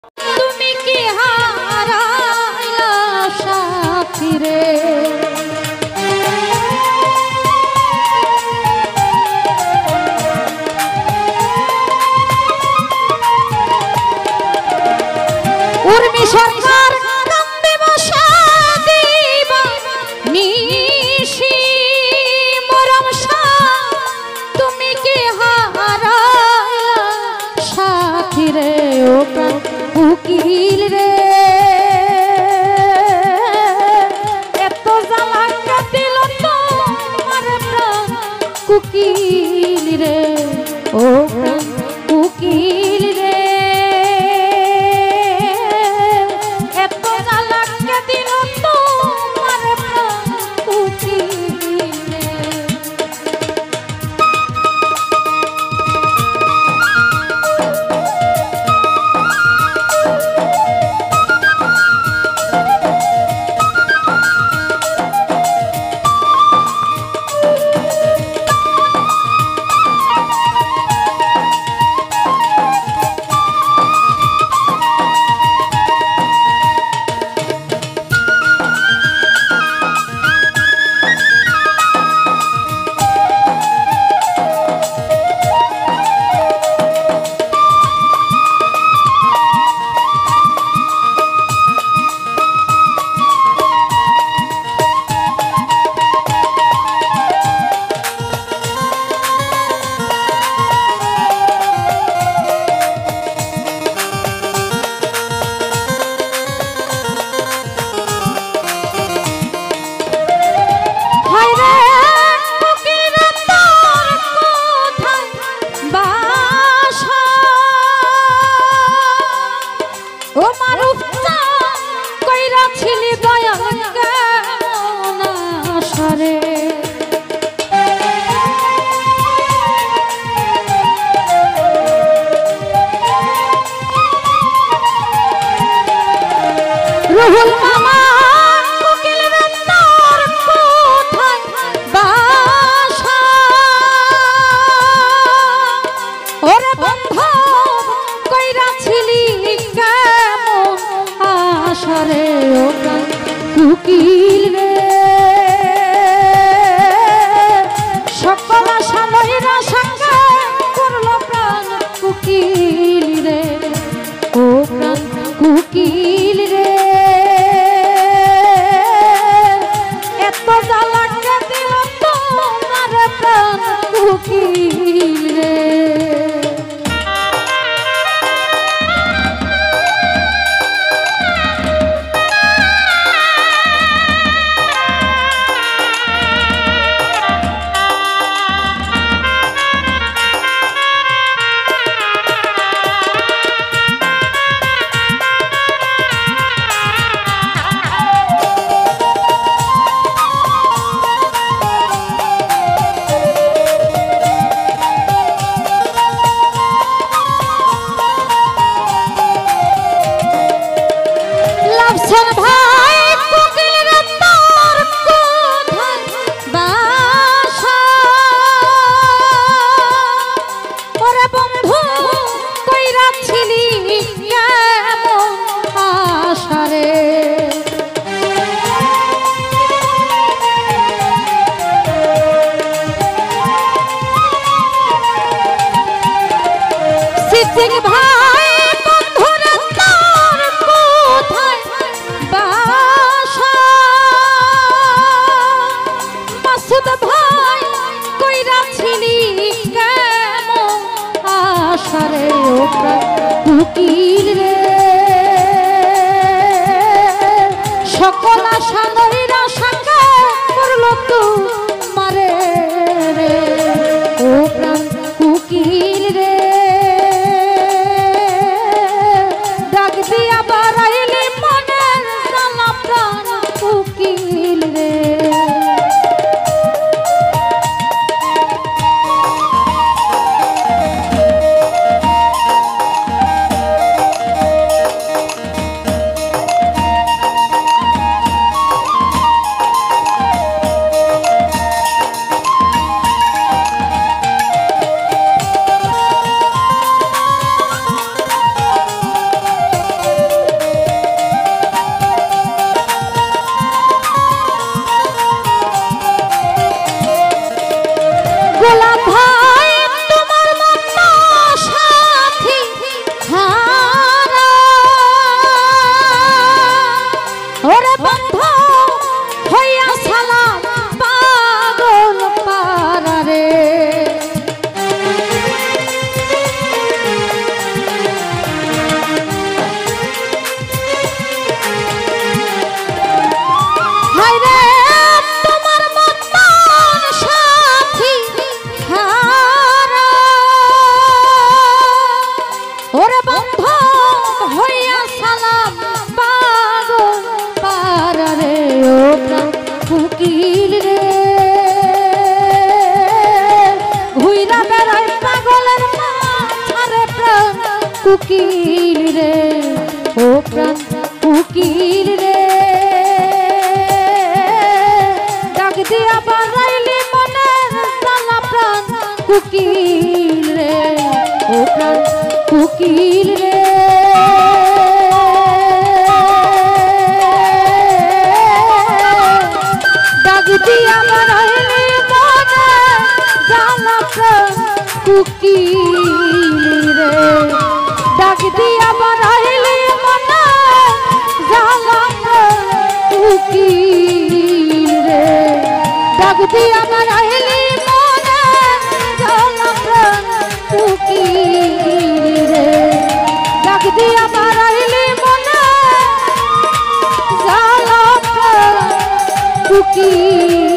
তুমি কি হারাইলা সাথী রে উর্মি সরকার কান্দে বসা দিবা নিশি মরম সা তুমি কি হারাইলা সাথী রে ও প্রাণ উকিল রে এত জ্বালা কাটিল তোমার প্রাণ উকিল রে ও প্রাণ উকিল রে এত জ্বালা কাটিল তোমার প্রাণ উকিল রে রুহুল মামা কোকিল রে তোর কোথায় বাসা ওরে বন্ধু কইরাছিলি কেমন আশা রে ও প্রাণ কোকিল রে সকল আশা লইরা সঙ্গে করলো প্রাণ কোকিল রে ও প্রাণ কোকিল রে উকিল রে উকিল রে সকল আশা লইরা সঙ্গে করলো তোমারে রে ও প্রাণ উকিল রে ডাক দিয়া বাড়াইলি মনের জ্বালা প্রাণ উকিল রে উকিল রে ও প্রাণ উকিল রে ডাক দিয়া বাড়াইলি মনের জ্বালা প্রাণ উকিল রে ও প্রাণ উকিল রে ডাক দিয়া বাড়াইলি মনের জ্বালা প্রাণ উকিল রে ডাক দিয়া বাড়াইলি মনের জ্বালা প্রাণ উকিল রে ডাক দিয়া বাড়াইলি মনের জ্বালা প্রাণ উকিল রে ডাক দিয়া বাড়াইলি মনের জ্বালা প্রাণ উকিল